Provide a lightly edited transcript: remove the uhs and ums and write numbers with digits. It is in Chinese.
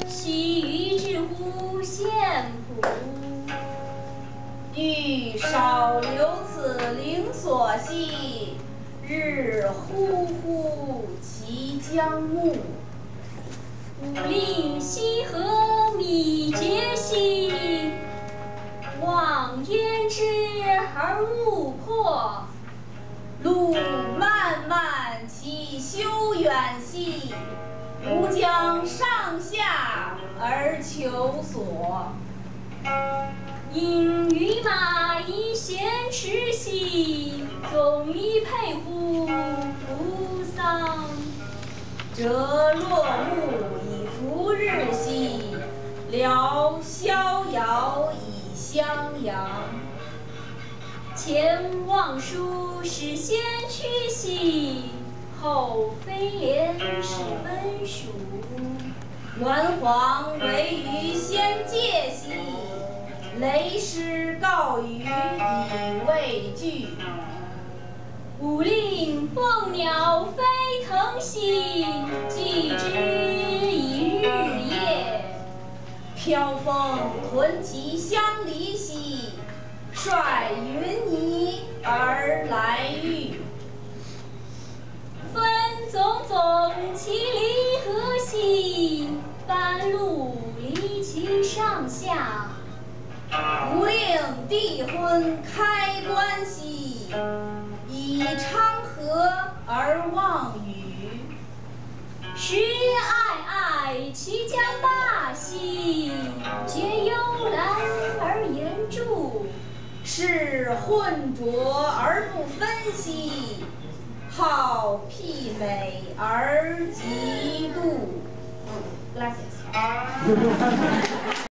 西域之狐献谱， 欲少留此灵所系，日呼呼其将暮。 武陵西河密结兮，望焉知而无破。 路漫漫其修远兮，吾将上下而求索。 因与马以衔赤兮，纵以佩乎扶桑。 折落木以扶日兮，聊逍遥以襄阳。 前望舒是先驱兮，后飞廉是温属。 鸾黄为于先界兮，雷师告余以畏惧。 武陵凤鸟飞腾兮，继之以日夜。 飘风屯其相离兮，率云霓而来御。 分宗宗其离合兮，半路离其上下。 吾令帝昏开关兮，以昌河而望宇。 时哀哀其将罢兮，皆幽兰而言注。 是浑浊而不分兮，好媲美而嫉妒。Gracias.